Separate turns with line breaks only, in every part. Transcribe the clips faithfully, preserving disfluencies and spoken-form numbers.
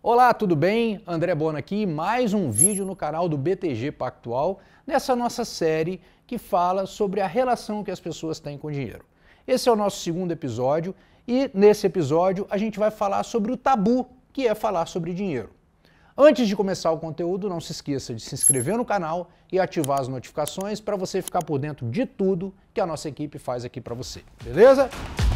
Olá, tudo bem? André Bona aqui, mais um vídeo no canal do B T G Pactual, nessa nossa série que fala sobre a relação que as pessoas têm com o dinheiro. Esse é o nosso segundo episódio e nesse episódio a gente vai falar sobre o tabu que é falar sobre dinheiro. Antes de começar o conteúdo, não se esqueça de se inscrever no canal e ativar as notificações para você ficar por dentro de tudo que a nossa equipe faz aqui para você, beleza?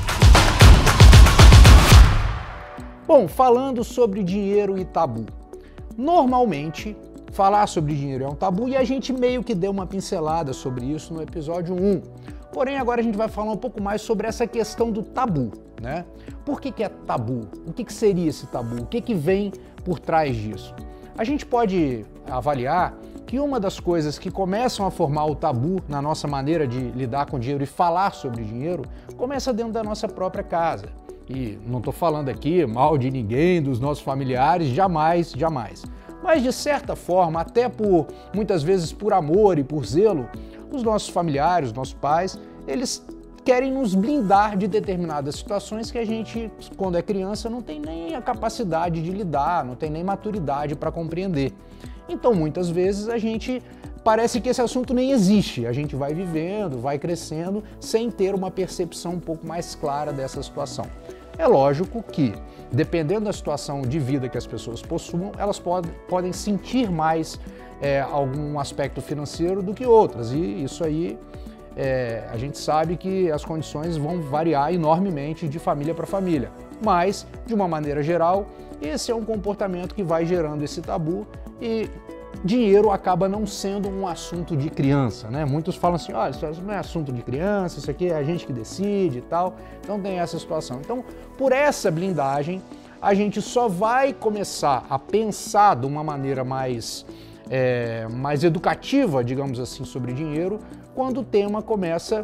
Bom, falando sobre dinheiro e tabu. Normalmente, falar sobre dinheiro é um tabu e a gente meio que deu uma pincelada sobre isso no episódio um. Porém, agora a gente vai falar um pouco mais sobre essa questão do tabu, né? Por que que é tabu? O que que seria esse tabu? O que que vem por trás disso? A gente pode avaliar que uma das coisas que começam a formar o tabu na nossa maneira de lidar com dinheiro e falar sobre dinheiro começa dentro da nossa própria casa. E não estou falando aqui mal de ninguém, dos nossos familiares, jamais, jamais. Mas de certa forma, até por, muitas vezes por amor e por zelo, os nossos familiares, os nossos pais, eles querem nos blindar de determinadas situações que a gente, quando é criança, não tem nem a capacidade de lidar, não tem nem maturidade para compreender. Então, muitas vezes, a gente parece que esse assunto nem existe. A gente vai vivendo, vai crescendo, sem ter uma percepção um pouco mais clara dessa situação. É lógico que, dependendo da situação de vida que as pessoas possuam, elas podem, podem sentir mais é, algum aspecto financeiro do que outras. E isso aí, é, a gente sabe que as condições vão variar enormemente de família para família. Mas, de uma maneira geral, esse é um comportamento que vai gerando esse tabu e dinheiro acaba não sendo um assunto de criança, né? Muitos falam assim, olha, isso não é assunto de criança, isso aqui é a gente que decide e tal. Então tem essa situação. Então, por essa blindagem, a gente só vai começar a pensar de uma maneira mais, é, mais educativa, digamos assim, sobre dinheiro, quando o tema começa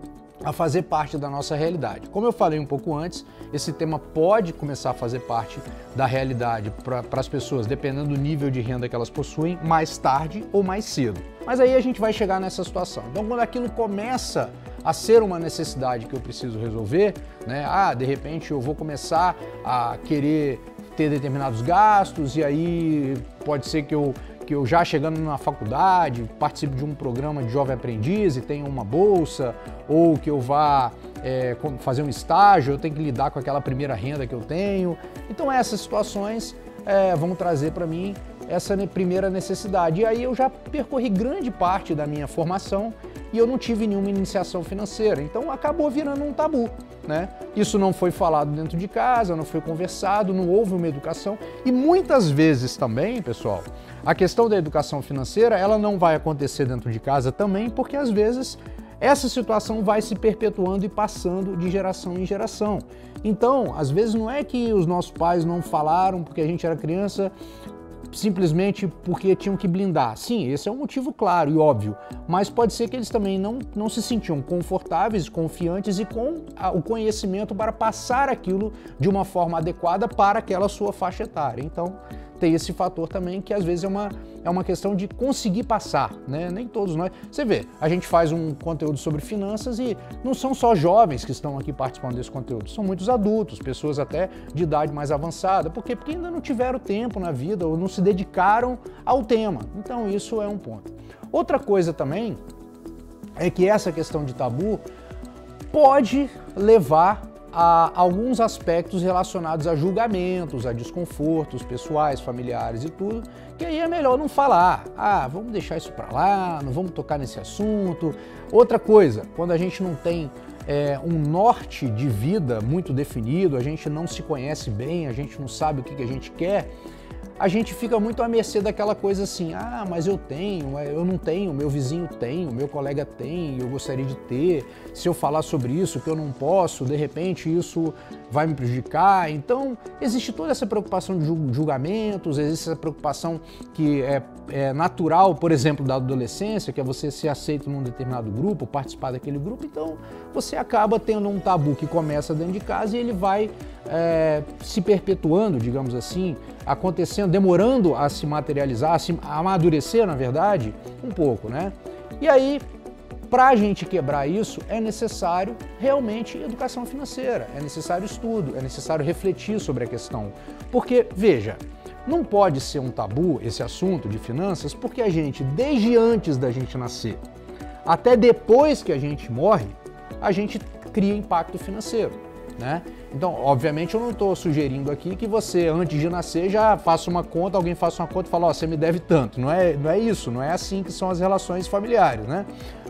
a fazer parte da nossa realidade. Como eu falei um pouco antes, esse tema pode começar a fazer parte da realidade para as pessoas, dependendo do nível de renda que elas possuem, mais tarde ou mais cedo. Mas aí a gente vai chegar nessa situação. Então, quando aquilo começa a ser uma necessidade que eu preciso resolver, né? Ah, de repente eu vou começar a querer ter determinados gastos e aí pode ser que eu que eu já chegando na faculdade, participe de um programa de jovem aprendiz e tenha uma bolsa, ou que eu vá é, fazer um estágio, eu tenho que lidar com aquela primeira renda que eu tenho. Então essas situações é, vão trazer para mim essa primeira necessidade. E aí eu já percorri grande parte da minha formação e eu não tive nenhuma iniciação financeira, então acabou virando um tabu, né? Isso não foi falado dentro de casa, não foi conversado, não houve uma educação e muitas vezes também, pessoal, a questão da educação financeira, ela não vai acontecer dentro de casa também, porque às vezes essa situação vai se perpetuando e passando de geração em geração. Então, às vezes não é que os nossos pais não falaram porque a gente era criança, simplesmente porque tinham que blindar. Sim, esse é um motivo claro e óbvio, mas pode ser que eles também não, não se sentiam confortáveis, confiantes e com a, o conhecimento para passar aquilo de uma forma adequada para aquela sua faixa etária. Então, tem esse fator também que às vezes é uma, é uma questão de conseguir passar, né? Nem todos nós. Você vê, a gente faz um conteúdo sobre finanças e não são só jovens que estão aqui participando desse conteúdo, são muitos adultos, pessoas até de idade mais avançada. Por quê? Porque ainda não tiveram tempo na vida ou não se dedicaram ao tema. Então isso é um ponto. Outra coisa também é que essa questão de tabu pode levar a alguns aspectos relacionados a julgamentos, a desconfortos pessoais, familiares e tudo, que aí é melhor não falar. Ah, vamos deixar isso para lá, não vamos tocar nesse assunto. Outra coisa, quando a gente não tem é, um norte de vida muito definido, a gente não se conhece bem, a gente não sabe o que, que a gente quer, a gente fica muito à mercê daquela coisa assim, ah, mas eu tenho, eu não tenho, meu vizinho tem, o meu colega tem, eu gostaria de ter, se eu falar sobre isso que eu não posso, de repente isso vai me prejudicar. Então, existe toda essa preocupação de julgamentos, existe essa preocupação que é, é natural, por exemplo, da adolescência, que é você ser aceito num determinado grupo, participar daquele grupo, então você acaba tendo um tabu que começa dentro de casa e ele vai é, se perpetuando, digamos assim, acontecendo, demorando a se materializar, a, se, a amadurecer, na verdade, um pouco, né? E aí, para a gente quebrar isso, é necessário realmente educação financeira, é necessário estudo, é necessário refletir sobre a questão. Porque, veja, Não pode ser um tabu esse assunto de finanças, porque a gente, desde antes da gente nascer, até depois que a gente morre, a gente cria impacto financeiro, né? Então, obviamente, eu não estou sugerindo aqui que você, antes de nascer, já faça uma conta, alguém faça uma conta e fala, ó, oh, você me deve tanto. Não é, não é isso, não é assim que são as relações familiares, né?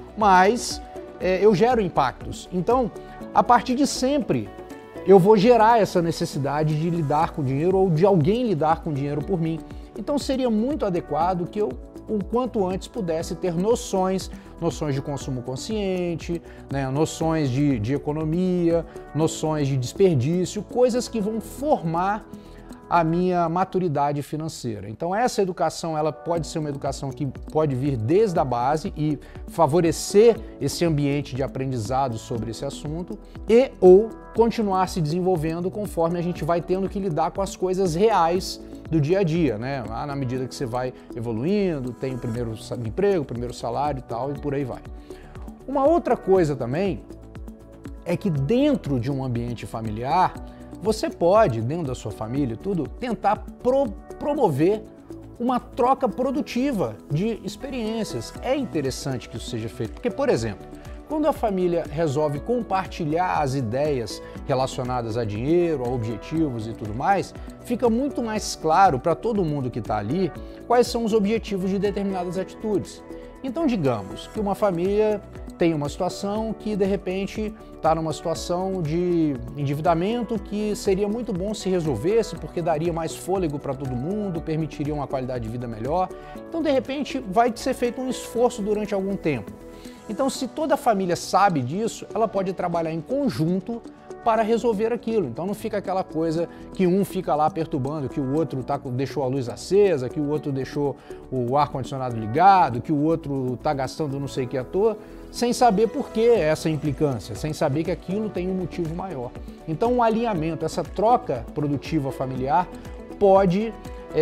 Mas é, eu gero impactos. Então, a partir de sempre, eu vou gerar essa necessidade de lidar com dinheiro ou de alguém lidar com dinheiro por mim. Então, seria muito adequado que eu, o quanto antes, pudesse ter noções, noções de consumo consciente, né, noções de, de economia, noções de desperdício, coisas que vão formar a minha maturidade financeira. Então essa educação, ela pode ser uma educação que pode vir desde a base e favorecer esse ambiente de aprendizado sobre esse assunto e ou continuar se desenvolvendo conforme a gente vai tendo que lidar com as coisas reais do dia a dia, né? Ah, na medida que você vai evoluindo, tem o primeiro emprego, o primeiro salário e tal, e por aí vai. Uma outra coisa também é que dentro de um ambiente familiar, você pode, dentro da sua família, tudo, tentar pro promover uma troca produtiva de experiências. É interessante que isso seja feito, porque, por exemplo, quando a família resolve compartilhar as ideias relacionadas a dinheiro, a objetivos e tudo mais, fica muito mais claro para todo mundo que está ali quais são os objetivos de determinadas atitudes. Então, digamos que uma família tem uma situação que, de repente, está numa situação de endividamento que seria muito bom se resolvesse, porque daria mais fôlego para todo mundo, permitiria uma qualidade de vida melhor. Então, de repente, vai ser feito um esforço durante algum tempo. Então, se toda a família sabe disso, ela pode trabalhar em conjunto para resolver aquilo. Então não fica aquela coisa que um fica lá perturbando, que o outro tá, deixou a luz acesa, que o outro deixou o ar-condicionado ligado, que o outro está gastando não sei o que à toa, sem saber por que essa implicância, sem saber que aquilo tem um motivo maior. Então um alinhamento, essa troca produtiva familiar pode,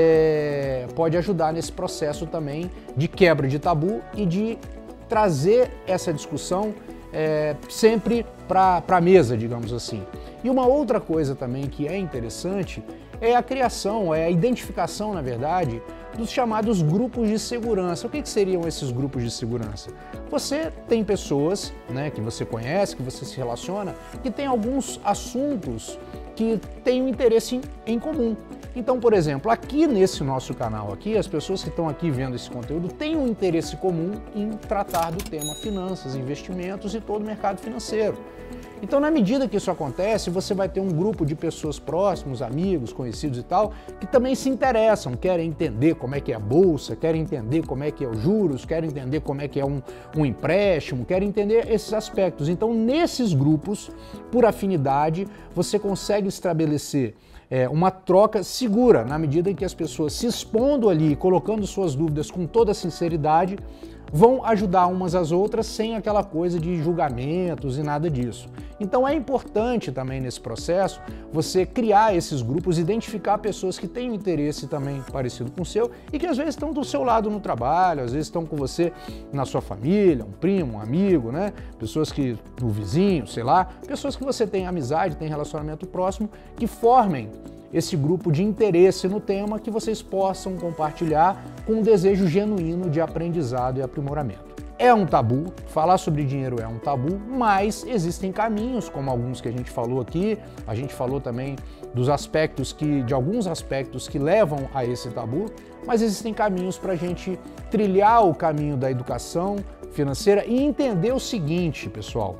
é, pode ajudar nesse processo também de quebra de tabu e de trazer essa discussão É, sempre para a mesa, digamos assim. E uma outra coisa também que é interessante é a criação, é a identificação, na verdade, dos chamados grupos de segurança. O que, que seriam esses grupos de segurança? Você tem pessoas, né, que você conhece, que você se relaciona, que tem alguns assuntos que têm um interesse em, em comum. Então, por exemplo, aqui nesse nosso canal, aqui, as pessoas que estão aqui vendo esse conteúdo têm um interesse comum em tratar do tema finanças, investimentos e todo o mercado financeiro. Então, na medida que isso acontece, você vai ter um grupo de pessoas próximos, amigos, conhecidos e tal, que também se interessam, querem entender como é que é a bolsa, querem entender como é que é os juros, querem entender como é que é um, um empréstimo, querem entender esses aspectos. Então, nesses grupos, por afinidade, você consegue estabelecer É, uma troca segura, na medida em que as pessoas se expondo ali, colocando suas dúvidas com toda sinceridade, vão ajudar umas às outras sem aquela coisa de julgamentos e nada disso. Então é importante também nesse processo você criar esses grupos, identificar pessoas que têm um interesse também parecido com o seu e que às vezes estão do seu lado no trabalho, às vezes estão com você na sua família, um primo, um amigo, né? Pessoas que, um vizinho, sei lá, pessoas que você tem amizade, tem relacionamento próximo, que formem esse grupo de interesse no tema que vocês possam compartilhar com um desejo genuíno de aprendizado e aprimoramento. É um tabu, falar sobre dinheiro é um tabu, mas existem caminhos, como alguns que a gente falou aqui, a gente falou também dos aspectos que, de alguns aspectos que levam a esse tabu, mas existem caminhos para a gente trilhar o caminho da educação financeira e entender o seguinte, pessoal.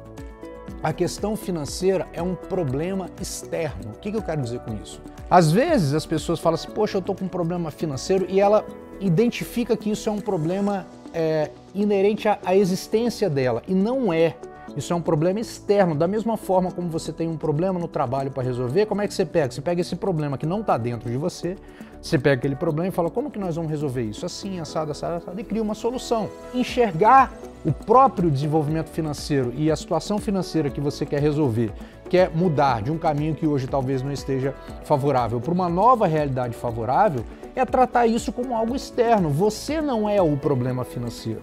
A questão financeira é um problema externo. O que eu quero dizer com isso? Às vezes as pessoas falam assim, poxa, eu estou com um problema financeiro e ela identifica que isso é um problema é, inerente à, à existência dela. E não é. Isso é um problema externo. Da mesma forma como você tem um problema no trabalho para resolver, como é que você pega? Você pega esse problema que não está dentro de você, você pega aquele problema e fala, como que nós vamos resolver isso? Assim, assado, assado, assado, e cria uma solução. Enxergar o próprio desenvolvimento financeiro e a situação financeira que você quer resolver, quer mudar de um caminho que hoje talvez não esteja favorável para uma nova realidade favorável, é tratar isso como algo externo. Você não é o problema financeiro.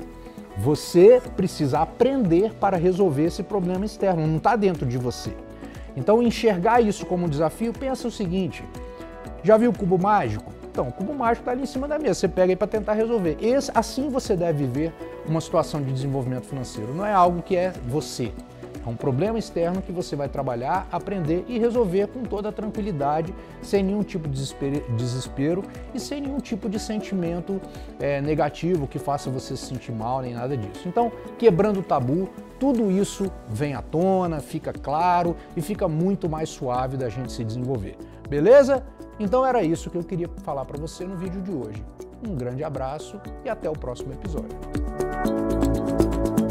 Você precisa aprender para resolver esse problema externo, não está dentro de você. Então, enxergar isso como um desafio, pensa o seguinte, já viu o cubo mágico? Então, o cubo mágico está ali em cima da mesa, você pega aí para tentar resolver. Esse, assim você deve ver uma situação de desenvolvimento financeiro. Não é algo que é você. É um problema externo que você vai trabalhar, aprender e resolver com toda a tranquilidade, sem nenhum tipo de desespero e sem nenhum tipo de sentimento é, negativo que faça você se sentir mal, nem nada disso. Então, quebrando o tabu, tudo isso vem à tona, fica claro e fica muito mais suave da gente se desenvolver. Beleza? Então era isso que eu queria falar para você no vídeo de hoje. Um grande abraço e até o próximo episódio.